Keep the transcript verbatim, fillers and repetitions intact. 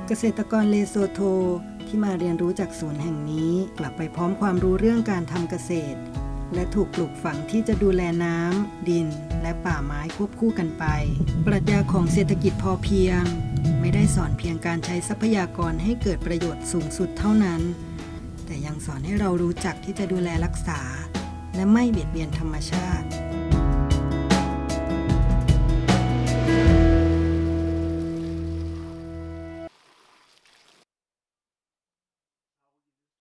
เกษตรกรเลโซโธที่มาเรียนรู้จากศูนย์แห่งนี้กลับไปพร้อมความรู้เรื่องการทำเกษตรและถูกปลูกฝังที่จะดูแลน้ำดินและป่าไม้ควบคู่กันไปปรัชญาของเศรษฐกิจพอเพียงไม่ได้สอนเพียงการใช้ทรัพยากรให้เกิดประโยชน์สูงสุดเท่านั้นแต่ยังสอนให้เรารู้จักที่จะดูแลรักษาและไม่เบียดเบียนธรรมชาติ